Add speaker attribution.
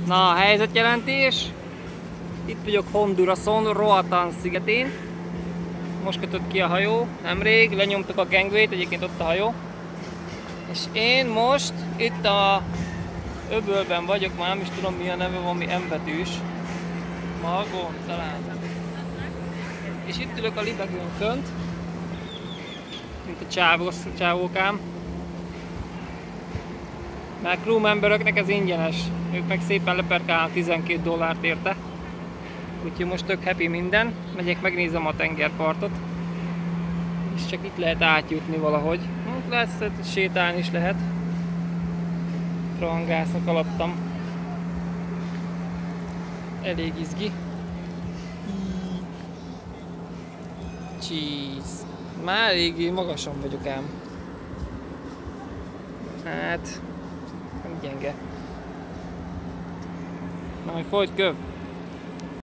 Speaker 1: Na, helyzetjelentés. Itt vagyok Hondurason, Roatán szigetén. Most kötött ki a hajó, nemrég, lenyomtuk a gangway-t, egyébként ott a hajó. És én most itt a öbölben vagyok, már nem is tudom mi a neve, valami M betűs. Margó, talán. És itt ülök a libegőn fönt, mint a csávókám. Mert crew memberöknek ez ingyenes, ők meg szépen leperkálnak $12 érte. Úgyhogy most tök happy minden, megyek, megnézem a tengerpartot. És csak itt lehet átjutni valahogy. Lesz, sétálni is lehet. Rohangásznak alattam. Elég izgi. Cheese. Már eléggé magasan vagyok ám. Hát... nem gyenge. Na, hogy folyt köv.